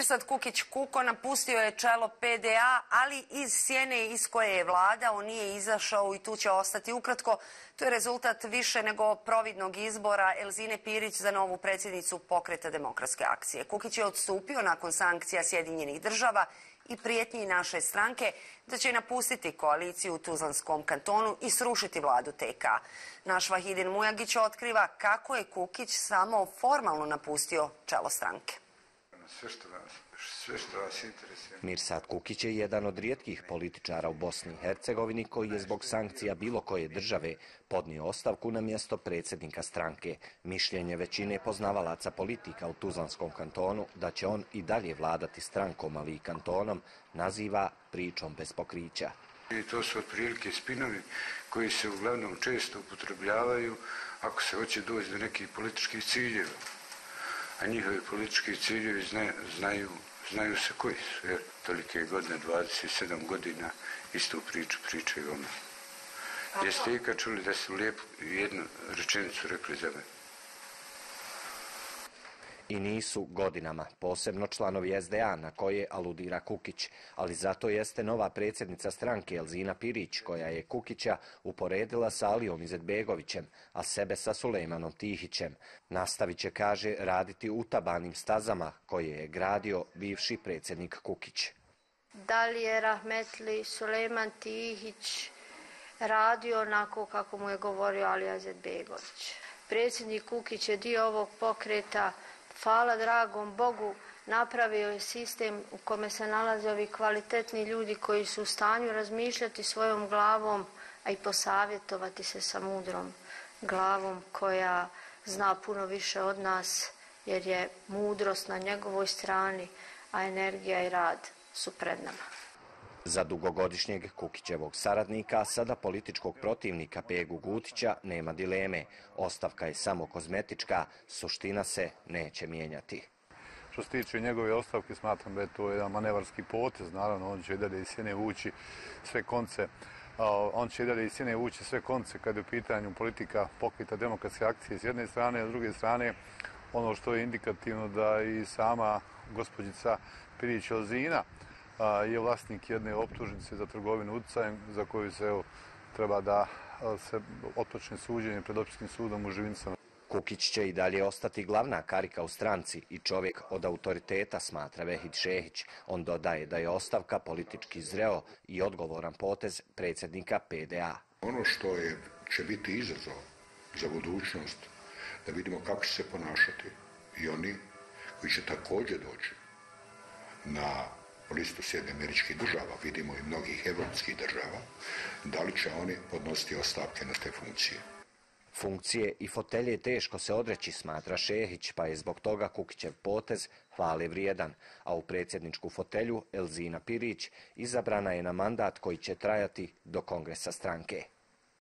Mirsad Kukić Kuko napustio je čelo PDA, ali iz sjene iz koje je vladao nije izašao i tu će ostati. Ukratko, to je rezultat više nego providnog izbora Elzine Pirić za novu predsjednicu Pokreta demokratske akcije. Kukić je odstupio nakon sankcija Sjedinjenih država i prijetnji naše stranke da će napustiti koaliciju u Tuzlanskom kantonu i srušiti vladu TK. Naš Vahidin Mujagić otkriva kako je Kukić samo formalno napustio čelo stranke. Sve što vas interesuje. Mirsad Kukić je jedan od rijetkih političara u Bosni i Hercegovini koji je zbog sankcija bilo koje države podnio ostavku na mjesto predsjednika stranke. Mišljenje većine poznavalaca politika u Tuzlanskom kantonu da će on i dalje vladati strankom, ali i kantonom, naziva pričom bez pokrića. I to su otprilike spinovi koji se uglavnom često upotrebljavaju ako se hoće doći do nekih političkih ciljeva. A njihovi politički ciljevi znaju se koji su, jer tolike godine, 27 godina, istu priču pričaju o meni. Jeste ikad čuli da su lijepo jednu rečenicu rekli za mene? I nisu godinama, posebno članovi SDA na koje aludira Kukić, ali zato jeste nova predsjednica stranke Elzina Pirić, koja je Kukića uporedila sa Alijom Izetbegovićem, a sebe sa Sulejmanom Tihićem. Nastavit će, kaže, raditi utabanim stazama koje je gradio bivši predsjednik Kukić. Da li je rahmetli Sulejman Tihić radio onako kako mu je govorio Alija Izetbegović? Predsjednik Kukić je dio ovog pokreta. Hvala dragom Bogu, napravio je sistem u kome se nalaze ovi kvalitetni ljudi koji su u stanju razmišljati svojom glavom, a i posavjetovati se sa mudrom glavom koja zna puno više od nas, jer je mudrost na njegovoj strani, a energija i rad su pred nama. Za dugogodišnjeg Kukićevog saradnika, sada političkog protivnika Pegu Gutića, nema dileme. Ostavka je samo kozmetička, suština se neće mijenjati. Što se tiče njegove ostavke, smatram da je to jedan manevarski potez. Naravno, on će i dalje iz sjene vući sve konce. Kad je u pitanju politika Pokreta demokratske akcije s jedne strane, a s druge strane ono što je indikativno da i sama gospođica Pirić Elzina je vlasnik jedne optužnice za trgovinu uticajem za koju se treba da se otpočne suđenje pred općinskim sudom u Živincama. Kukić će i dalje ostati glavna karika u stranci i čovjek od autoriteta, smatra Vehid Šehić. On dodaje da je ostavka politički zreo i odgovoran potez predsjednika PDA. Ono što će biti izazov za budućnost, da vidimo kako će se ponašati i oni koji će također doći na listu Sjedinjenih Američkih Država, vidimo i mnogih evropskih država, da li će oni podnositi ostavke na te funkcije. Funkcije i fotelje teško se odreći, smatra Šehić, pa je zbog toga Kukićev potez hvale vrijedan, a u predsjedničku fotelju Elzina Pirić izabrana je na mandat koji će trajati do kongresa stranke.